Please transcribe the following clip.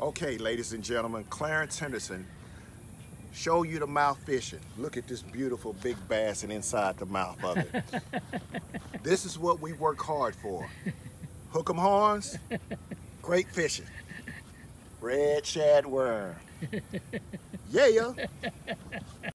Okay, ladies and gentlemen, Clarence Henderson show you the mouth fishing. Look at this beautiful big bass and inside the mouth of it. This is what we work hard for. Hook 'em horns, great fishing. Red shad worm. Yeah.